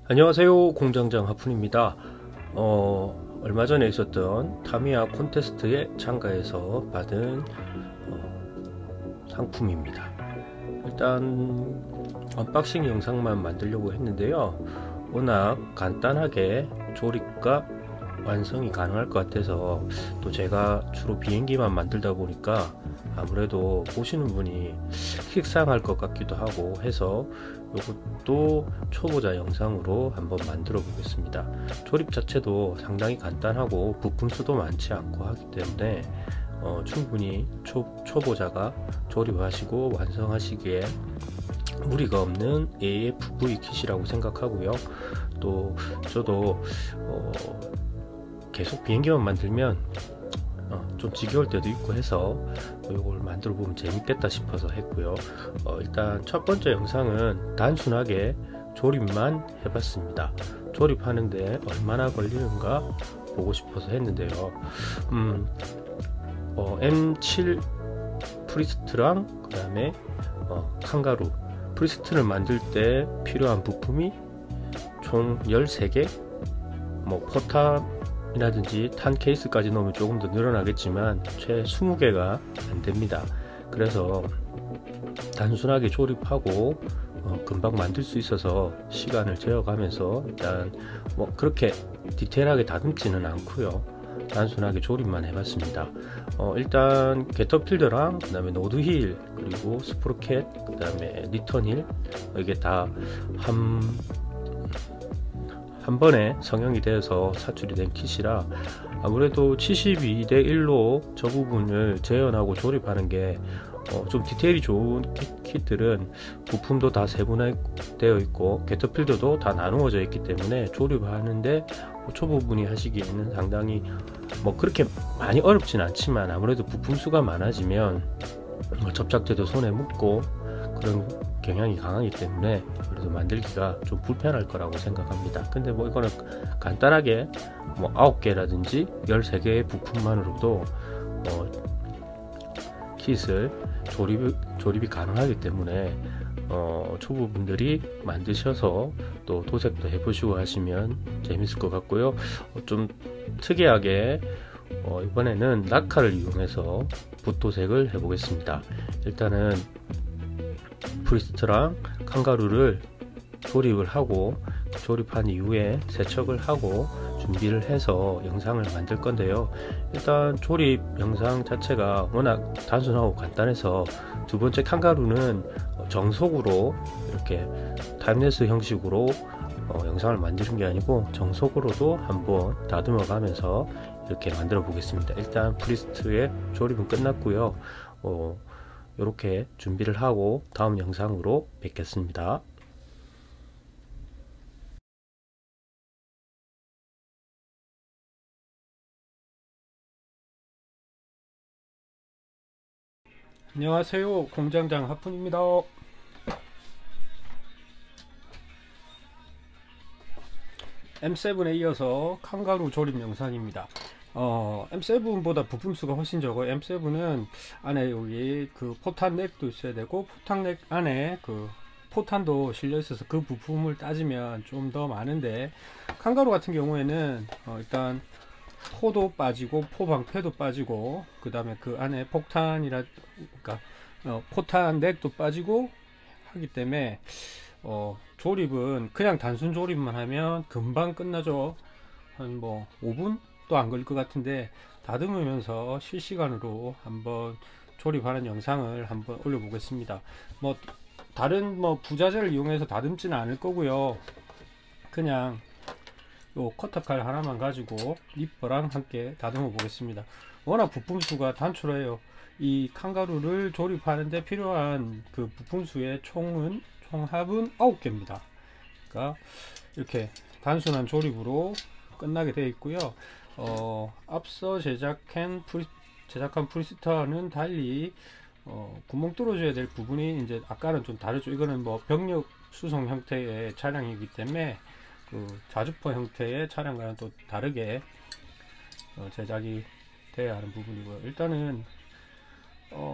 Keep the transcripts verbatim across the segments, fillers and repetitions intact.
안녕하세요, 공장장 하푼입니다. 어, 얼마 전에 있었던 타미야 콘테스트에 참가해서 받은 어, 상품입니다. 일단 언박싱 영상만 만들려고 했는데요, 워낙 간단하게 조립과 완성이 가능할 것 같아서, 또 제가 주로 비행기만 만들다 보니까 아무래도 보시는 분이 식상할 것 같기도 하고 해서 이것도 초보자 영상으로 한번 만들어 보겠습니다. 조립 자체도 상당히 간단하고 부품 수도 많지 않고 하기 때문에 어, 충분히 초, 초보자가 조립하시고 완성하시기에 무리가 없는 에이에프브이 킷이라고 생각하고요. 또 저도 어, 계속 비행기만 만들면 어, 좀 지겨울 때도 있고 해서 이걸 만들어 보면 재밌겠다 싶어서 했고요. 어, 일단 첫 번째 영상은 단순하게 조립만 해봤습니다. 조립하는데 얼마나 걸리는가 보고 싶어서 했는데요. 음, 어, 엠 칠 프리스트랑 그 다음에 어, 칸가루 프리스트를 만들 때 필요한 부품이 총 열세 개, 뭐 포탑이라든지 탄 케이스까지 넣으면 조금 더 늘어나겠지만 최 이십 개가 안 됩니다. 그래서 단순하게 조립하고 어, 금방 만들 수 있어서 시간을 재어가면서 일단 뭐 그렇게 디테일하게 다듬지는 않고요, 단순하게 조립만 해봤습니다. 어, 일단 게터필더랑 그 다음에 노드힐 그리고 스프로켓 그 다음에 리턴힐, 이게 다 한 한 번에 성형이 되어서 사출이 된 킷이라 아무래도 칠십이 대 일로 저 부분을 재현하고 조립하는 게 어, 좀 디테일이 좋은 킷, 킷들은 부품도 다 세분화되어 있고 게터필더도 다 나누어져 있기 때문에 조립하는데 초보분이 하시기에는 상당히 뭐 그렇게 많이 어렵진 않지만, 아무래도 부품 수가 많아지면 뭐 접착제도 손에 묻고 그런 경향이 강하기 때문에 그래도 만들기가 좀 불편할 거라고 생각합니다. 근데 뭐 이거는 간단하게 뭐 아홉 개라든지 열세 개의 부품만으로도 어, 킷을 조립, 조립이 가능하기 때문에 어, 초보분들이 만드셔서 또 도색도 해보시고 하시면 재밌을 것 같고요. 어, 좀 특이하게 어, 이번에는 낙하를 이용해서 붓도색을 해보겠습니다. 일단은 프리스트랑 칸가루를 조립을 하고, 조립한 이후에 세척을 하고 준비를 해서 영상을 만들 건데요. 일단 조립 영상 자체가 워낙 단순하고 간단해서 두 번째 칸가루는 정속으로 이렇게 타임랩스 형식으로 어, 영상을 만드는 게 아니고 정속으로도 한번 다듬어 가면서 이렇게 만들어 보겠습니다. 일단 프리스트의 조립은 끝났고요. 어, 이렇게 준비를 하고 다음 영상으로 뵙겠습니다. 안녕하세요, 공장장 하푼입니다. 엠 세븐에 이어서 칸가루 조립 영상입니다. 어, 엠 세븐보다 부품 수가 훨씬 적어요. 엠 세븐은 안에 여기 그 포탄 넥도 있어야 되고, 포탄 넥 안에 그 포탄도 실려 있어서 그 부품을 따지면 좀 더 많은데, 칸가루 같은 경우에는 어, 일단 포도 빠지고 포방패도 빠지고 그 다음에 그 안에 폭탄이라 그러니까 어, 포탄 넥도 빠지고 하기 때문에 어, 조립은 그냥 단순 조립만 하면 금방 끝나죠. 한 뭐 오 분도 안 걸릴 것 같은데, 다듬으면서 실시간으로 한번 조립하는 영상을 한번 올려보겠습니다. 뭐 다른 뭐 부자재를 이용해서 다듬지는 않을 거고요. 그냥 요 커터칼 하나만 가지고 리퍼랑 함께 다듬어 보겠습니다. 워낙 부품 수가 단촐해요. 이 칸가루를 조립하는데 필요한 그 부품 수의 총은 총합은 아홉 개입니다. 그러니까 이렇게 단순한 조립으로 끝나게 되어 있고요. 어, 앞서 제작한 프리, 제작한 프리스타와는 달리 어, 구멍 뚫어줘야 될 부분이 이제 아까는 좀 다르죠. 이거는 뭐 병력 수송 형태의 차량이기 때문에 그 자주포 형태의 차량과는 또 다르게 어, 제작이 돼야 하는 부분이고요. 일단은 어,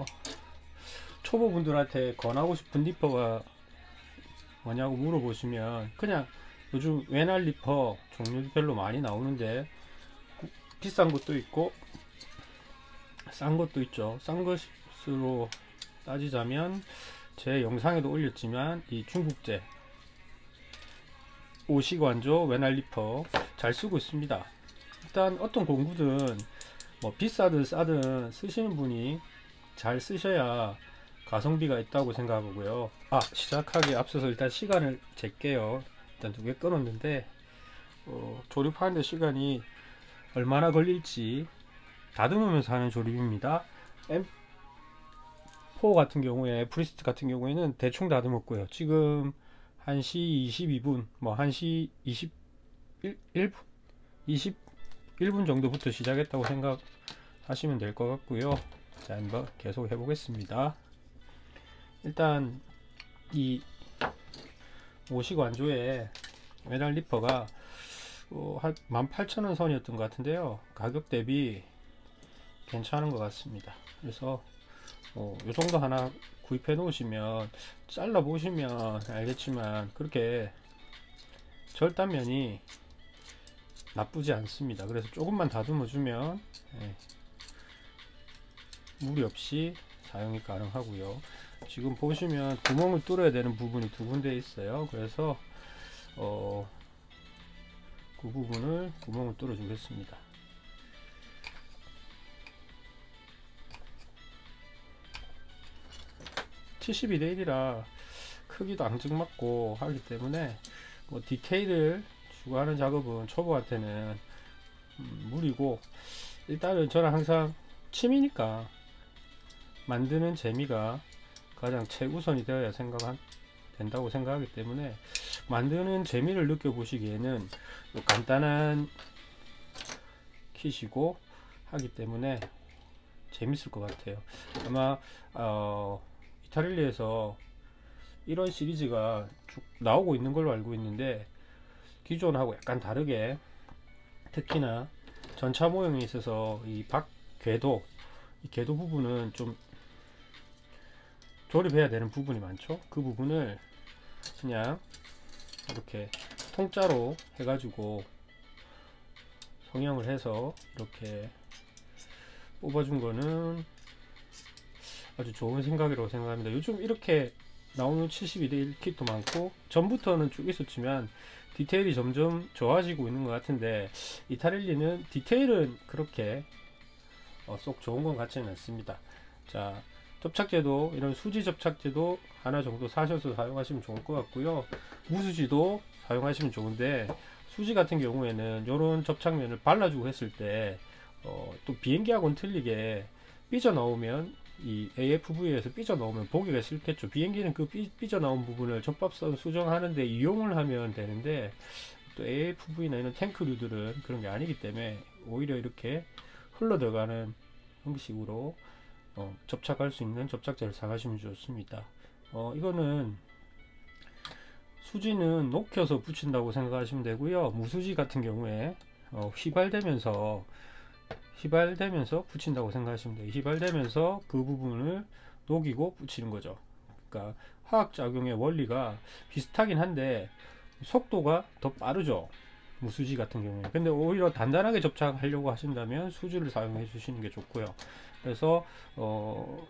초보분들한테 권하고 싶은 리퍼가 뭐냐고 물어보시면 그냥 요즘 외날 리퍼 종류별로 많이 나오는데 비싼 것도 있고 싼 것도 있죠. 싼 것으로 따지자면 제 영상에도 올렸지만 이 중국제 오식완조 외날 리퍼 잘 쓰고 있습니다. 일단 어떤 공구든 뭐 비싸든 싸든 쓰시는 분이 잘 쓰셔야 가성비가 있다고 생각하고요. 아, 시작하기에 앞서서 일단 시간을 잴게요. 일단 두 개 끊었는데 어, 조립하는데 시간이 얼마나 걸릴지 다듬으면서 하는 조립입니다. 엠 사 같은 경우에, 프리스트 같은 경우에는 대충 다듬었고요. 지금 한 시 이십이 분, 뭐 한 시 이십일 분? 이십일 분 정도부터 시작했다고 생각하시면 될 것 같고요. 자, 한번 계속 해보겠습니다. 일단 이 오식 완조의 외날 리퍼가 어, 한 만 팔천 원 선이었던 것 같은데요. 가격 대비 괜찮은 것 같습니다. 그래서 어, 요 정도 하나 구입해 놓으시면, 잘라 보시면 알겠지만 그렇게 절단면이 나쁘지 않습니다. 그래서 조금만 다듬어 주면 예, 무리 없이 사용이 가능하고요. 지금 보시면 구멍을 뚫어야 되는 부분이 두 군데 있어요. 그래서 어, 그 부분을 구멍을 뚫어 주겠습니다. 칠십이 대 일이라 크기도 앙증맞고 하기 때문에 뭐 디테일을 추가하는 작업은 초보한테는 음, 무리고, 일단은 저는 항상 취미니까 만드는 재미가 가장 최우선이 되어야 생각 된다고 생각하기 때문에 만드는 재미를 느껴보시기에는 간단한 킷이고 하기 때문에 재밌을 것 같아요. 아마 어, 이타릴리에서 이런 시리즈가 쭉 나오고 있는 걸로 알고 있는데, 기존하고 약간 다르게 특히나 전차 모형이 있어서 이 밖 궤도, 이 궤도 부분은 좀 조립해야 되는 부분이 많죠. 그 부분을 그냥 이렇게 통짜로 해가지고 성형을 해서 이렇게 뽑아준 거는 아주 좋은 생각이라고 생각합니다. 요즘 이렇게 나오는 칠십이 대 일 킷도 많고, 전부터는 쭉 있었지만 디테일이 점점 좋아지고 있는 것 같은데, 이타릴리는 디테일은 그렇게 어, 쏙 좋은 것 같지는 않습니다. 자, 접착제도 이런 수지 접착제도 하나 정도 사셔서 사용하시면 좋을 것 같고요. 무수지도 사용하시면 좋은데, 수지 같은 경우에는 이런 접착면을 발라주고 했을 때 어, 또 비행기하고는 틀리게 삐져나오면, 이 에이에프브이에서 삐져나오면 보기가 싫겠죠. 비행기는 그 삐, 삐져나온 부분을 접합선 수정하는데 이용을 하면 되는데, 또 에이에프브이나 이런 탱크류들은 그런 게 아니기 때문에 오히려 이렇게 흘러 들어가는 형식으로 어, 접착할 수 있는 접착제를 사가시면 좋습니다. 어, 이거는 수지는 녹여서 붙인다고 생각하시면 되고요. 무수지 같은 경우에 어, 휘발되면서 휘발되면서 붙인다고 생각하시면 돼요. 휘발되면서 그 부분을 녹이고 붙이는 거죠. 그러니까 화학작용의 원리가 비슷하긴 한데 속도가 더 빠르죠, 무수지 같은 경우에. 근데 오히려 단단하게 접착하려고 하신다면 수지를 사용해 주시는 게 좋고요. 그래서 어,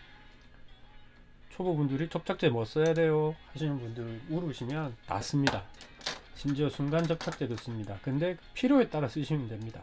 초보분들이 접착제 뭐 써야 돼요 하시는 분들 물으시면 다 씁니다. 심지어 순간 접착제도 씁니다. 근데 필요에 따라 쓰시면 됩니다.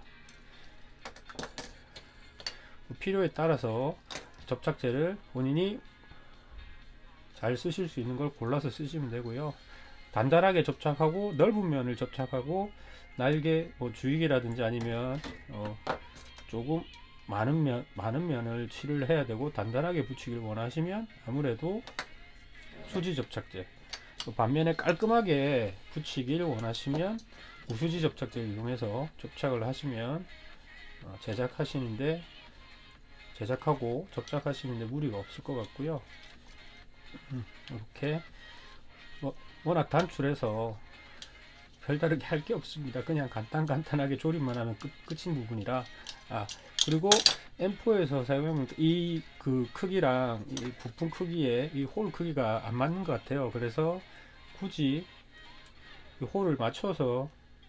필요에 따라서 접착제를 본인이 잘 쓰실 수 있는 걸 골라서 쓰시면 되고요. 단단하게 접착하고 넓은 면을 접착하고 날개 뭐 주익이라든지 아니면 어 조금 많은 면 많은 면을 칠을 해야 되고 단단하게 붙이기를 원하시면 아무래도 수지 접착제, 또 반면에 깔끔하게 붙이기를 원하시면 무수지 접착제를 이용해서 접착을 하시면 어 제작하시는데 제작하고 접착하시는데 무리가 없을 것 같고요. 음, 이렇게 뭐 워낙 단출해서 별다르게 할 게 없습니다. 그냥 간단 간단하게 조립만 하면 끝, 끝인 부분이라. 아, 그리고 엠 포에서 사용하면 이 그 크기랑 이 부품 크기에 이 홀 크기가 안 맞는 것 같아요. 그래서 굳이 이 홀을 맞춰서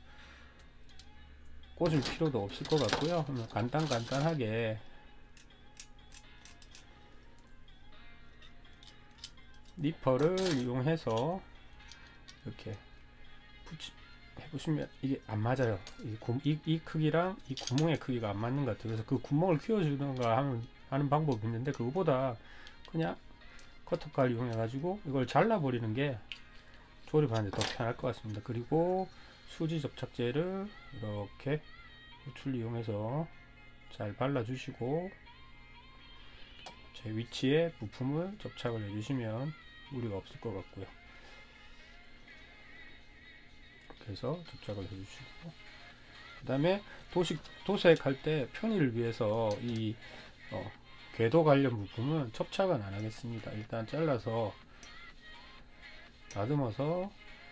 꽂을 필요도 없을 것 같고요. 간단 간단하게 니퍼를 이용해서 이렇게 붙이, 해보시면 이게 안 맞아요. 이, 구, 이, 이 크기랑 이 구멍의 크기가 안 맞는 것 같아요. 그래서 그 구멍을 키워주던가 하는, 하는 방법이 있는데, 그거보다 그냥 커터칼 이용해 가지고 이걸 잘라 버리는 게 조립하는데 더 편할 것 같습니다. 그리고 수지 접착제를 이렇게 줄 이용해서 잘 발라 주시고 제 위치에 부품을 접착을 해 주시면 무리가 없을 것 같고요. 그래서 접착을 해 주시고, 그 다음에 도식 도색할 때 편의를 위해서 이 어, 궤도 관련 부품은 접착은 안 하겠습니다. 일단 잘라서 다듬어서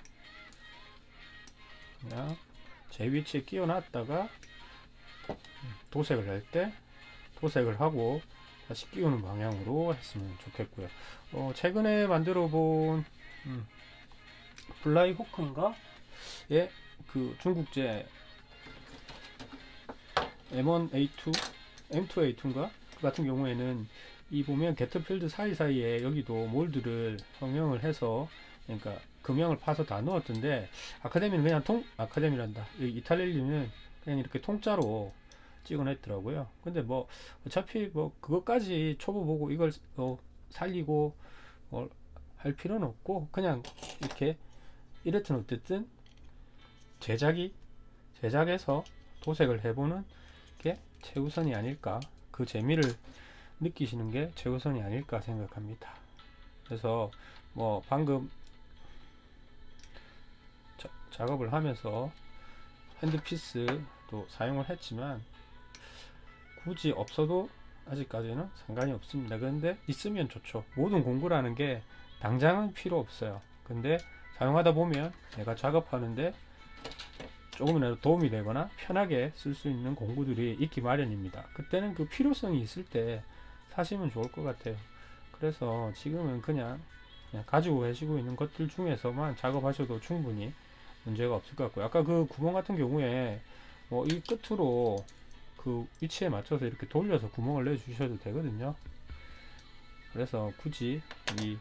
그냥 제 위치에 끼워 놨다가 도색을 할 때 도색을 하고 다시 끼우는 방향으로 했으면 좋겠고요. 어, 최근에 만들어 본 음, 플라이 호크인가? 예, 그 중국제 엠 원 에이 투, 엠 투 에이 투인가? 그 같은 경우에는 이 보면 게터필드 사이사이에 여기도 몰드를 성형을 해서, 그러니까 금형을 파서 다 넣었던데, 아카데미는 그냥 통, 아카데미란다. 이탈리아는 그냥 이렇게 통짜로 찍어냈더라고요. 근데 뭐 어차피 뭐 그것까지 초보 보고 이걸 어 살리고 어 할 필요는 없고, 그냥 이렇게 이랬든 어쨌든 제작이 제작에서 도색을 해보는 게 최우선이 아닐까, 그 재미를 느끼시는 게 최우선이 아닐까 생각합니다. 그래서 뭐 방금 자, 작업을 하면서 핸드피스도 사용을 했지만 굳이 없어도 아직까지는 상관이 없습니다. 그런데 있으면 좋죠. 모든 공구라는 게 당장은 필요 없어요. 근데 사용하다 보면 내가 작업하는데 조금이라도 도움이 되거나 편하게 쓸 수 있는 공구들이 있기 마련입니다. 그때는 그 필요성이 있을 때 사시면 좋을 것 같아요. 그래서 지금은 그냥, 그냥 가지고 계시고 있는 것들 중에서만 작업하셔도 충분히 문제가 없을 것 같고요. 아까 그 구멍 같은 경우에 뭐 이 끝으로 그 위치에 맞춰서 이렇게 돌려서 구멍을 내 주셔도 되거든요. 그래서 굳이 이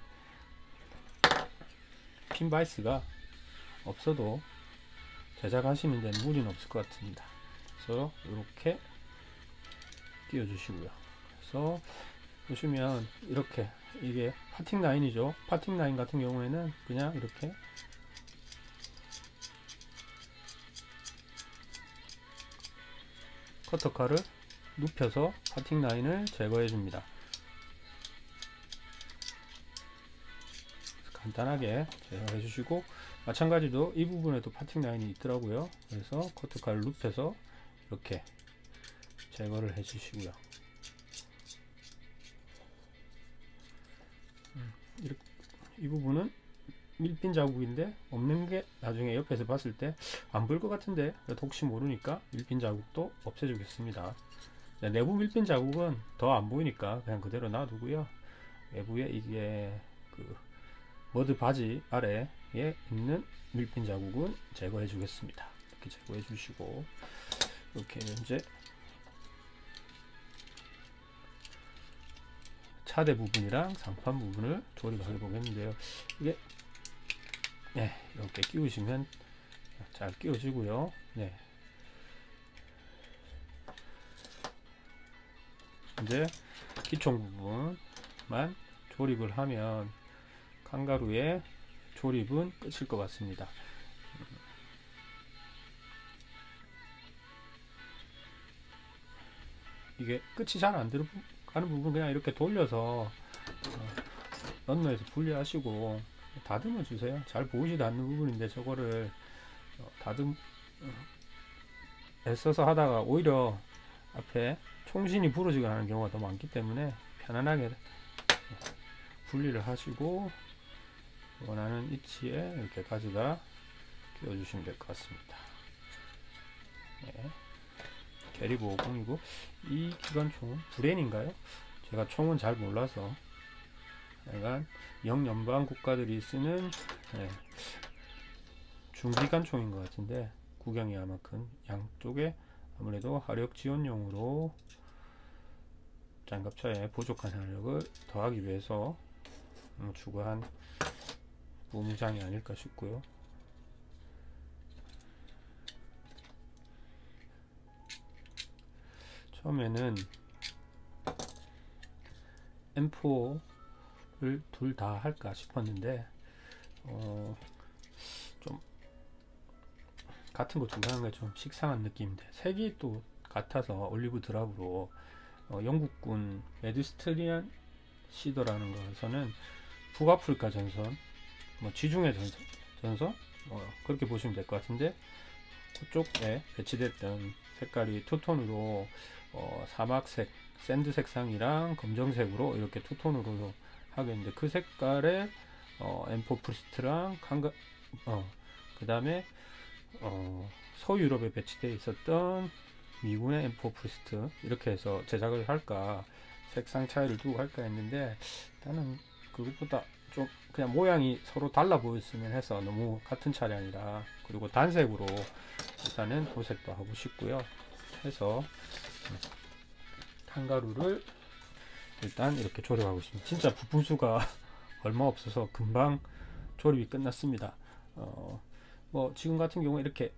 핀 바이스가 없어도 제작하시는 데는 무리는 없을 것 같습니다. 그래서 이렇게 띄워 주시고요. 그래서 보시면 이렇게 이게 파팅 라인이죠. 파팅 라인 같은 경우에는 그냥 이렇게 커터칼을 눕혀서 파팅 라인을 제거해 줍니다. 간단하게 제거해 주시고, 마찬가지로 이 부분에도 파팅 라인이 있더라고요. 그래서 커터칼을 눕혀서 이렇게 제거를 해 주시고요. 이렇게, 이 부분은 밀핀 자국인데 없는 게 나중에 옆에서 봤을 때 안 보일 것 같은데, 혹시 모르니까 밀핀 자국도 없애 주겠습니다. 내부 밀핀 자국은 더 안 보이니까 그냥 그대로 놔두고요. 외부에 이게 그 머드 바지 아래에 있는 밀핀 자국은 제거해 주겠습니다. 이렇게 제거해 주시고, 이렇게 이제 차대 부분이랑 상판 부분을 조립해 보겠는데요. 이게 네, 이렇게 끼우시면 잘 끼워지고요. 네. 이제 기총 부분만 조립을 하면 칸가루의 조립은 끝일 것 같습니다. 이게 끝이 잘 안 들어가는 부분 그냥 이렇게 돌려서 어, 런너에서 분리하시고 다듬어 주세요. 잘 보이지도 않는 부분인데 저거를 어, 다듬 어, 애써서 하다가 오히려 앞에 총신이 부러지거나 하는 경우가 더 많기 때문에 편안하게 분리를 하시고 원하는 위치에 이렇게 가져다 끼워 주시면 될 것 같습니다. 네. 게리보 오십이고 이 기관총은 브렌인가요? 제가 총은 잘 몰라서. 약간 영연방 국가들이 쓰는 네, 중기관총인 것 같은데 구경이 아마큰 양쪽에 아무래도 화력 지원용으로 장갑차에 부족한 화력을 더하기 위해서 추가한 무무장이 아닐까 싶고요. 처음에는 엠 포를 둘 다 할까 싶었는데 어, 좀 같은 거 두 개 하는 게 좀 식상한 느낌인데 색이 또 같아서 올리브 드랍으로 어, 영국군 메디스트리안 시더라는 것에서는 북아프리카 전선, 뭐 지중해 전선, 전선 뭐 그렇게 보시면 될 것 같은데 그쪽에 배치됐던 색깔이 투톤으로 어, 사막색, 샌드 색상이랑 검정색으로 이렇게 투톤으로 하겠는데 그 색깔에 어, 엠 포 프리스트랑 칸가, 어, 그 다음에 어, 서유럽에 배치되어 있었던 미군의 엠 포 프리스트 이렇게 해서 제작을 할까 색상 차이를 두고 할까 했는데 일단은 그것보다 좀 그냥 모양이 서로 달라 보였으면 해서 너무 같은 차량이라 그리고 단색으로 일단은 도색도 하고 싶고요 해서 칸가루를 일단 이렇게 조립하고 있습니다. 진짜 부품수가 얼마 없어서 금방 조립이 끝났습니다. 어, 뭐 지금 같은 경우에 이렇게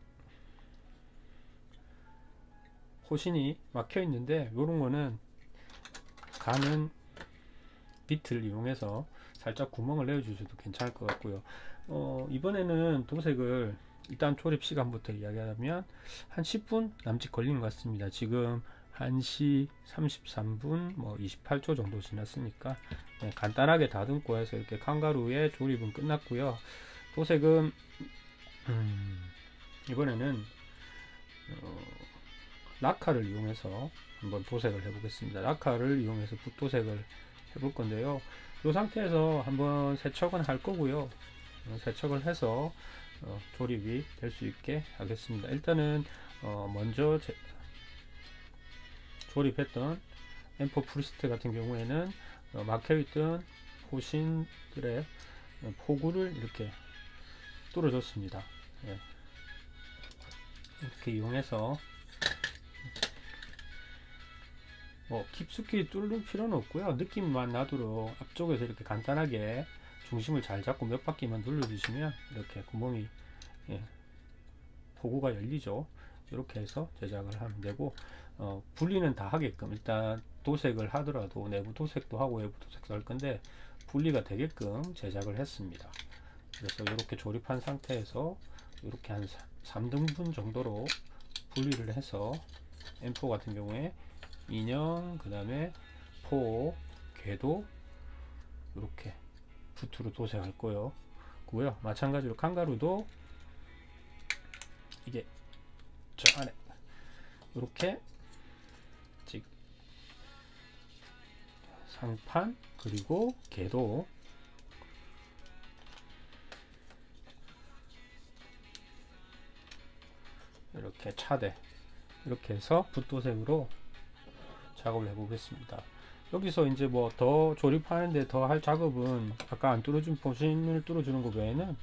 호신이 막혀 있는데 이런 거는 가는 비트를 이용해서 살짝 구멍을 내어 주셔도 괜찮을 것 같고요. 어, 이번에는 도색을 일단 조립 시간부터 이야기하면 한 십 분 남짓 걸리는 것 같습니다. 지금 한 시 삼십삼 분 뭐 이십팔 초 정도 지났으니까 네, 간단하게 다듬고 해서 이렇게 칸가루의 조립은 끝났고요. 도색은 음, 이번에는 어, 라카를 이용해서 한번 도색을 해 보겠습니다. 라카를 이용해서 붓도색을 해볼 건데요. 이 상태에서 한번 세척은 할 거고요. 세척을 해서 어, 조립이 될 수 있게 하겠습니다. 일단은 어, 먼저 제, 조립했던 엠 포 프리스트 같은 경우에는 어, 막혀있던 호신들의 포구를 이렇게 뚫어줬습니다. 예. 이렇게 이용해서 뭐 깊숙이 뚫을 필요는 없고요. 느낌만 나도록 앞쪽에서 이렇게 간단하게 중심을 잘 잡고 몇 바퀴만 눌러주시면 이렇게 구멍이 예, 포구가 열리죠. 이렇게 해서 제작을 하면 되고 어, 분리는 다 하게끔 일단 도색을 하더라도 내부 도색도 하고 외부 도색도 할 건데 분리가 되게끔 제작을 했습니다. 그래서 이렇게 조립한 상태에서 이렇게 한 삼 등분 정도로 분리를 해서 엠 포 같은 경우에 인형, 그 다음에 포, 궤도 이렇게 붓으로 도색할 거요. 고요. 마찬가지로 칸가루도 이게 저 안에 이렇게 상판 그리고 궤도 이렇게 차대 이렇게 해서 붓도색으로 작업을 해 보겠습니다. 여기서 이제 뭐 더 조립하는데 더 할 작업은 아까 안 뚫어준 포신을 뚫어주는 것 외에는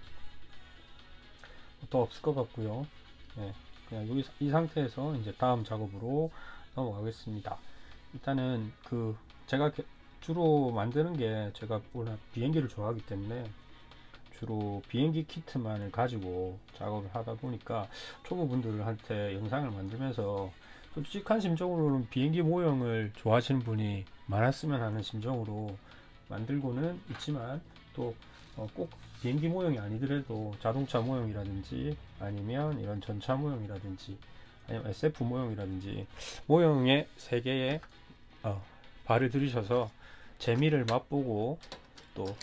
더 없을 것 같고요. 네, 그냥 여기 이 상태에서 이제 다음 작업으로 넘어가겠습니다. 일단은 그 제가 주로 만드는 게 제가 원래 비행기를 좋아하기 때문에 주로 비행기 키트만을 가지고 작업을 하다 보니까 초보분들한테 영상을 만들면서 솔직한 심정으로는 비행기 모형을 좋아하시는 분이 많았으면 하는 심정으로 만들고는 있지만 또 꼭 비행기 모형이 아니더라도 자동차 모형이라든지 아니면 이런 전차 모형이라든지 아니면 에스 에프 모형이라든지 모형의 세계에 어, 발을 들이셔서 재미를 맛보고 또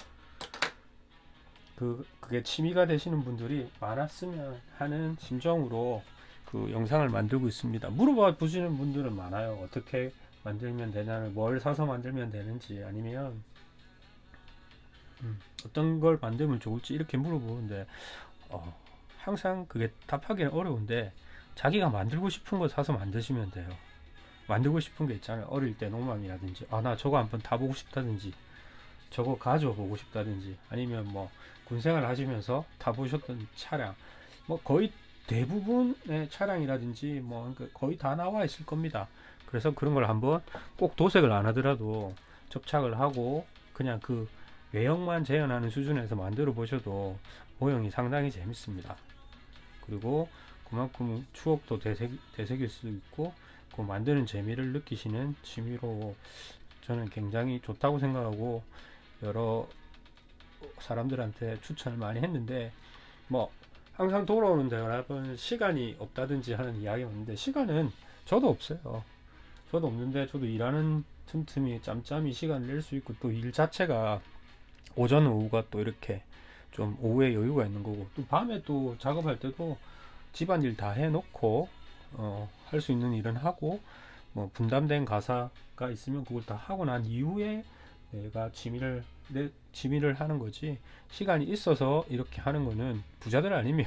그, 그게 취미가 되시는 분들이 많았으면 하는 심정으로 그 영상을 만들고 있습니다. 물어봐 보시는 분들은 많아요. 어떻게 만들면 되냐를, 뭘 사서 만들면 되는지, 아니면 음, 어떤 걸 만들면 좋을지 이렇게 물어보는데 어, 항상 그게 답하기는 어려운데 자기가 만들고 싶은 거 사서 만드시면 돼요. 만들고 싶은 게 있잖아요. 어릴 때 로망이라든지 아 나 저거 한번 타보고 싶다든지 저거 가져보고 싶다든지 아니면 뭐 군생활 하시면서 타보셨던 차량, 뭐 거의 대부분의 차량이라든지 뭐 거의 다 나와 있을 겁니다. 그래서 그런 걸 한번 꼭 도색을 안 하더라도 접착을 하고 그냥 그 외형만 재현하는 수준에서 만들어 보셔도 모형이 상당히 재밌습니다. 그리고 그만큼 추억도 되새기, 되새길 수 있고 그 만드는 재미를 느끼시는 취미로 저는 굉장히 좋다고 생각하고 여러 사람들한테 추천을 많이 했는데, 뭐 항상 돌아오는데 여러분 시간이 없다든지 하는 이야기가 있는데, 시간은 저도 없어요. 저도 없는데 저도 일하는 틈틈이 짬짬이 시간을 낼 수 있고, 또 일 자체가 오전 오후가 또 이렇게 좀 오후에 여유가 있는 거고, 또 밤에 또 작업할 때도 집안일 다 해놓고 어, 할 수 있는 일은 하고, 뭐 분담된 가사가 있으면 그걸 다 하고 난 이후에 내가 취미를 내 취미를 하는 거지, 시간이 있어서 이렇게 하는 거는 부자들 아니면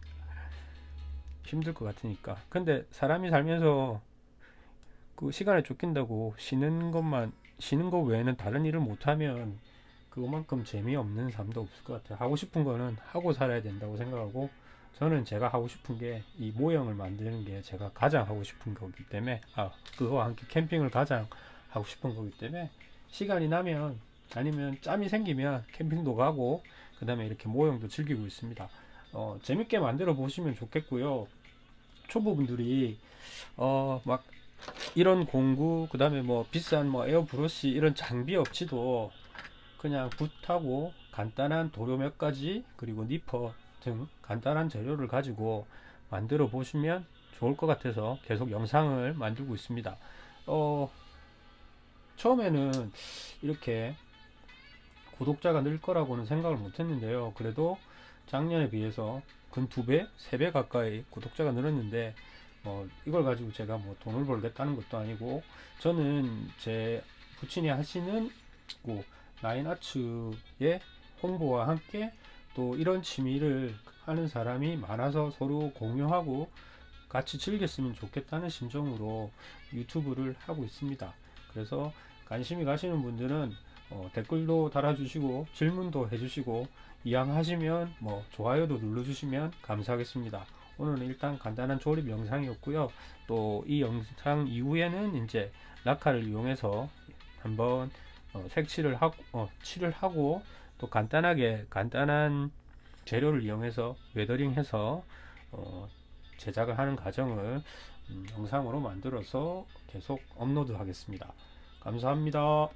힘들 것 같으니까. 근데 사람이 살면서 그 시간에 쫓긴다고 쉬는 것만 쉬는 거 외에는 다른 일을 못하면 그것만큼 재미없는 삶도 없을 것 같아요. 하고 싶은 거는 하고 살아야 된다고 생각하고, 저는 제가 하고 싶은 게 이 모형을 만드는 게 제가 가장 하고 싶은 거기 때문에, 아 그거와 함께 캠핑을 가장 하고 싶은 거기 때문에, 시간이 나면 아니면 짬이 생기면 캠핑도 가고 그 다음에 이렇게 모형도 즐기고 있습니다. 어, 재밌게 만들어 보시면 좋겠고요. 초보분들이 어, 막 이런 공구, 그 다음에 뭐 비싼 뭐 에어 브러쉬 이런 장비 없이도 그냥 붓하고 간단한 도료 몇 가지 그리고 니퍼 등 간단한 재료를 가지고 만들어 보시면 좋을 것 같아서 계속 영상을 만들고 있습니다. 어, 처음에는 이렇게 구독자가 늘 거라고는 생각을 못 했는데요. 그래도 작년에 비해서 근 두 배, 세 배 가까이 구독자가 늘었는데, 어, 이걸 가지고 제가 뭐 돈을 벌겠다는 것도 아니고, 저는 제 부친이 하시는 그 라인아츠의 홍보와 함께 또 이런 취미를 하는 사람이 많아서 서로 공유하고 같이 즐겼으면 좋겠다는 심정으로 유튜브를 하고 있습니다. 그래서 관심이 가시는 분들은 어, 댓글도 달아주시고 질문도 해주시고, 이왕하시면 뭐 좋아요도 눌러주시면 감사하겠습니다. 오늘은 일단 간단한 조립 영상이었고요. 또 이 영상 이후에는 이제 라카를 이용해서 한번 어, 색칠을 하고 어, 칠을 하고 또 간단하게 간단한 재료를 이용해서 웨더링해서 어, 제작을 하는 과정을 음, 영상으로 만들어서 계속 업로드 하겠습니다. 감사합니다.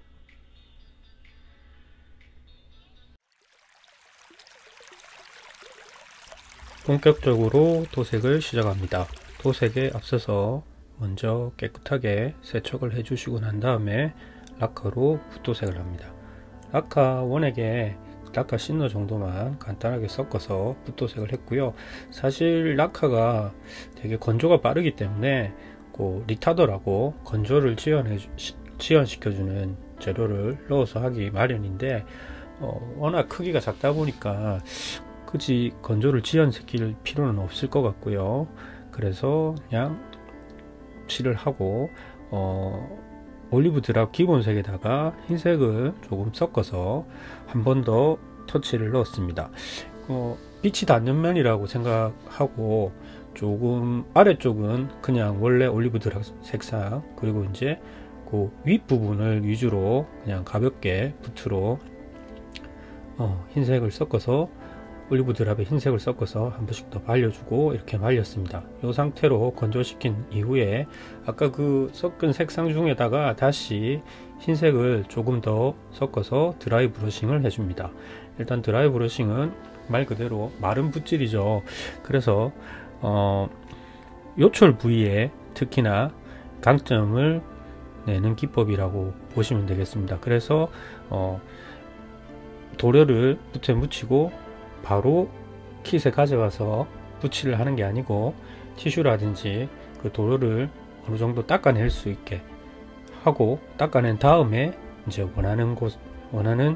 본격적으로 도색을 시작합니다. 도색에 앞서서 먼저 깨끗하게 세척을 해주시고 난 다음에 라카로 붓도색을 합니다. 라카 원액에 라카 시너 정도만 간단하게 섞어서 붓도색을 했고요. 사실 라카가 되게 건조가 빠르기 때문에 그 리타더라고 건조를 지연해, 지연시켜주는 재료를 넣어서 하기 마련인데, 어, 워낙 크기가 작다 보니까 굳이 건조를 지연시킬 필요는 없을 것 같고요. 그래서 그냥 칠을 하고 어, 올리브 드랍 기본색에다가 흰색을 조금 섞어서 한 번 더 터치를 넣었습니다. 어, 빛이 닿는 면이라고 생각하고 조금 아래쪽은 그냥 원래 올리브 드랍 색상, 그리고 이제 그 윗부분을 위주로 그냥 가볍게 붓으로 어, 흰색을 섞어서 올리브 드랍에 흰색을 섞어서 한 번씩 더 발려주고 이렇게 말렸습니다. 이 상태로 건조시킨 이후에 아까 그 섞은 색상 중에다가 다시 흰색을 조금 더 섞어서 드라이 브러싱을 해줍니다. 일단 드라이 브러싱은 말 그대로 마른 붓질이죠. 그래서 어, 요철 부위에 특히나 강점을 내는 기법이라고 보시면 되겠습니다. 그래서 어, 도료를 붓에 묻히고 바로 킷에 가져가서 붙이를 하는 게 아니고, 티슈라든지 그 도료를 어느 정도 닦아낼 수 있게 하고, 닦아낸 다음에 이제 원하는 곳, 원하는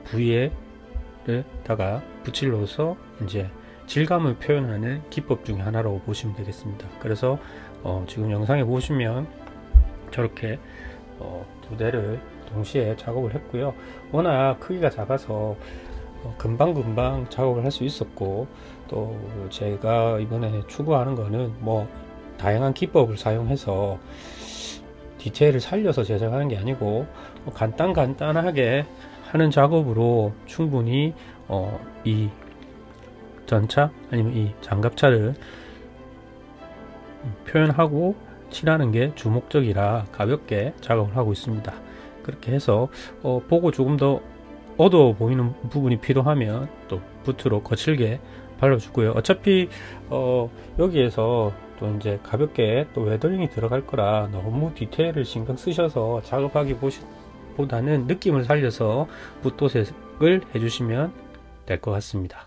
부위에다가 붓을 넣어서 이제 질감을 표현하는 기법 중에 하나라고 보시면 되겠습니다. 그래서 어 지금 영상에 보시면 저렇게 어 두 대를 동시에 작업을 했고요. 워낙 크기가 작아서 어, 금방금방 작업을 할 수 있었고, 또 제가 이번에 추구하는 거는 뭐 다양한 기법을 사용해서 디테일을 살려서 제작하는 게 아니고 뭐 간단 간단하게 하는 작업으로 충분히 어, 이 전차 아니면 이 장갑차를 표현하고 칠하는 게 주목적이라 가볍게 작업을 하고 있습니다. 그렇게 해서 어, 보고 조금 더 어두워 보이는 부분이 필요하면 또 붓으로 거칠게 발라주고요. 어차피 어, 여기에서 또 이제 가볍게 또 웨더링이 들어갈 거라 너무 디테일을 신경 쓰셔서 작업하기 보다는 느낌을 살려서 붓도색을 해주시면 될 것 같습니다.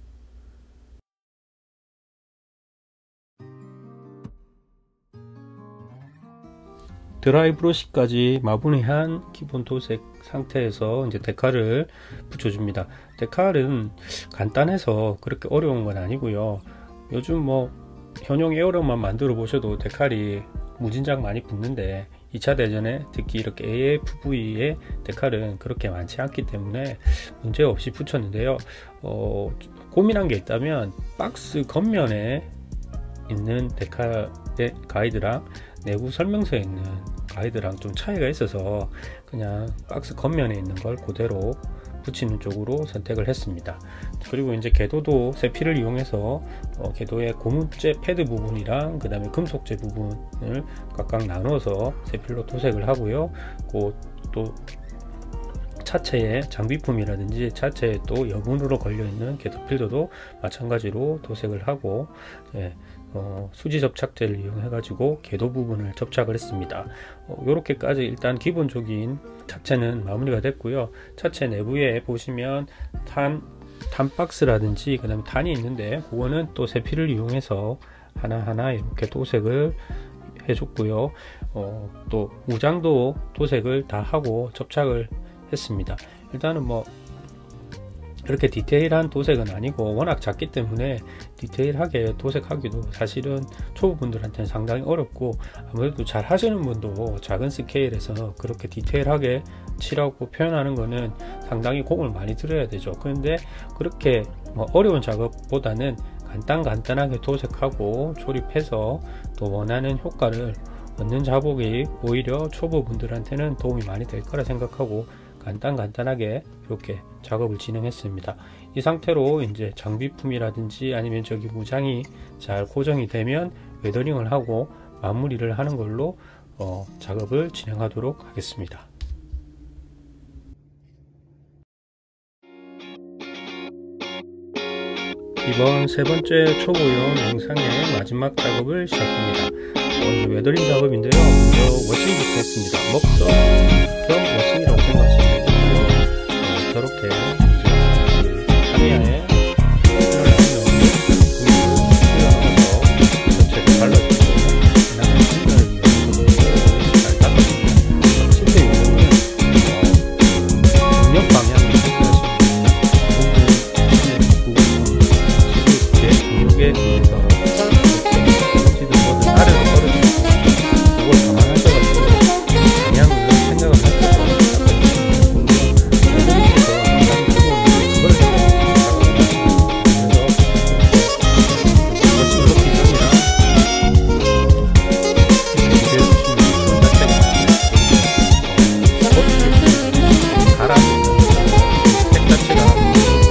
드라이 브러쉬까지 마무리한 기본 도색 상태에서 이제 데칼을 붙여줍니다. 데칼은 간단해서 그렇게 어려운 건 아니고요. 요즘 뭐 현용 에어로만 만들어 보셔도 데칼이 무진장 많이 붙는데 이 차 대전에 특히 이렇게 에이에프브이의 데칼은 그렇게 많지 않기 때문에 문제없이 붙였는데요. 어, 고민한 게 있다면 박스 겉면에 있는 데칼의 가이드랑 내부 설명서에 있는 가이드랑 좀 차이가 있어서 그냥 박스 겉면에 있는 걸 그대로 붙이는 쪽으로 선택을 했습니다. 그리고 이제 궤도도 세필을 이용해서 어, 궤도의 고무재 패드 부분이랑 그 다음에 금속재 부분을 각각 나눠서 세필로 도색을 하고요. 그 또 차체의 장비품이라든지 차체에 또 여분으로 걸려있는 궤도 필더도 마찬가지로 도색을 하고 예, 어, 수지 접착제를 이용해 가지고 궤도 부분을 접착을 했습니다. 어, 이렇게까지 일단 기본적인 차체는 마무리가 됐고요. 차체 내부에 보시면 탄, 탄 박스라든지 그 다음에 탄이 있는데 그거는 또 세필을 이용해서 하나하나 이렇게 도색을 해줬고요. 어, 또 무장도 도색을 다 하고 접착을 했습니다. 일단은 뭐 그렇게 디테일한 도색은 아니고 워낙 작기 때문에 디테일하게 도색하기도 사실은 초보분들한테는 상당히 어렵고 아무래도 잘 하시는 분도 작은 스케일에서 그렇게 디테일하게 칠하고 표현하는 거는 상당히 공을 많이 들여야 되죠. 그런데 그렇게 뭐 어려운 작업보다는 간단 간단하게 도색하고 조립해서 또 원하는 효과를 얻는 작업이 오히려 초보분들한테는 도움이 많이 될 거라 생각하고 간단 간단하게 이렇게 작업을 진행했습니다. 이 상태로 이제 장비품이라든지 아니면 저기 무장이 잘 고정이 되면 웨더링을 하고 마무리를 하는 걸로 어, 작업을 진행하도록 하겠습니다. 이번 세 번째 초보용 영상의 마지막 작업을 시작합니다. 어, 웨더링 작업인데요. 먼저 워싱부터 했습니다. 먹선 겸 워싱이라고 생각하시면 되고요. 어, 저렇게 그 타미야에 전체를 발라주고 그 다음에 신전을 이용해서 잘 닦아줍니다. 실제 요즘은 어, 중력 방향을 에 의해서 지금 모든 아래로 떨어지고 그걸 감안하셔가지고 방향을 생각을 하셔서 그래서 항상 기본으로 그걸 생각하시고 그래서 그것이 이렇게 되면 이렇게 되어주시는 것 자체가 겉을 갈아주는 색 자체가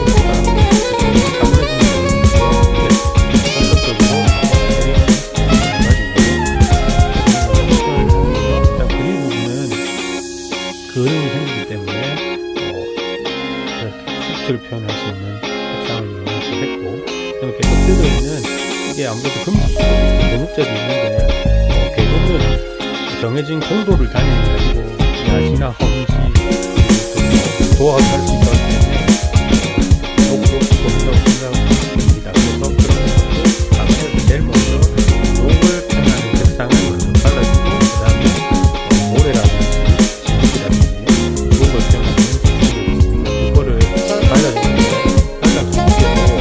그림이 생기기 때문에 어, 이렇게 수트를 표현할 수 있는 색상을 이용해서 했고 그다음에 궤도 필더에는 이게 아무래도 금속재도 고무재도 있는데 어, 궤도는 정해진 공도를 다니는 게 아니고 야지나 험지 도화가 할 수 있기 때문에 녹도 보인다고 생각합니다. 그래서 그런 것도 방에서 제일 먼저 녹을 표현하는 색상을 먼저 발라주고 그 다음에 어, 모래라든지 이거를 발라주는데 발라주고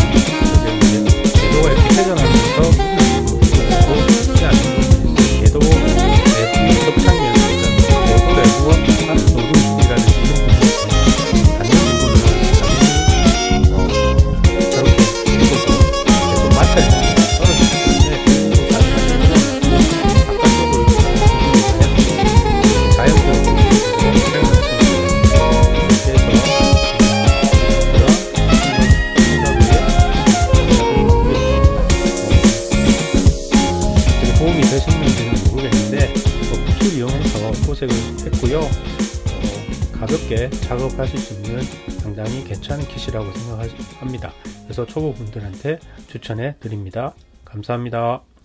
궤도가 이렇게 회전하면서 묻고 쉽지 않은 부분이 있어요. 궤도 내부 접착면, 궤도 내부와 도색을 했고요. 어, 가볍게 작업하실 수 있는 상당히 괜찮은 킷이라고 생각합니다. 그래서 초보분들한테 추천해 드립니다. 감사합니다.